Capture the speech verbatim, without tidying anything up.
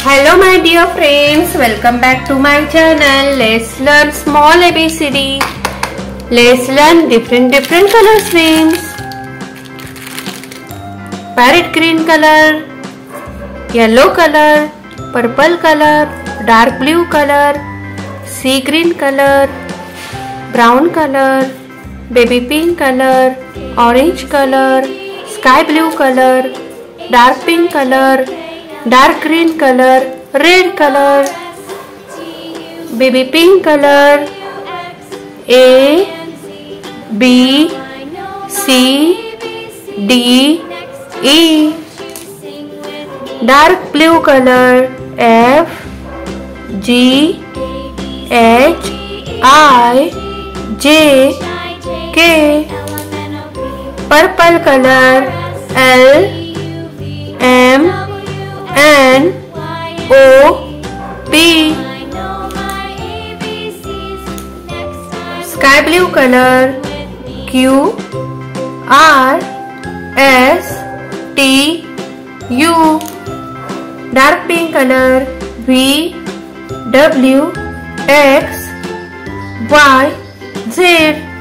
Hello my dear friends, welcome back to my channel. Let's learn small A B C D. Let's learn different different color streams. Parrot green color, yellow color, purple color, dark blue color, sea green color, brown color, baby pink color, orange color, sky blue color, dark pink color, dark green color, red color, baby pink color, A, B, C, D, E, dark blue color, F, G, H, I, J, K, purple color, L, M, N, O, P, sky blue color, Q, R, S, T, U, dark pink color, V, W, X, Y, Z.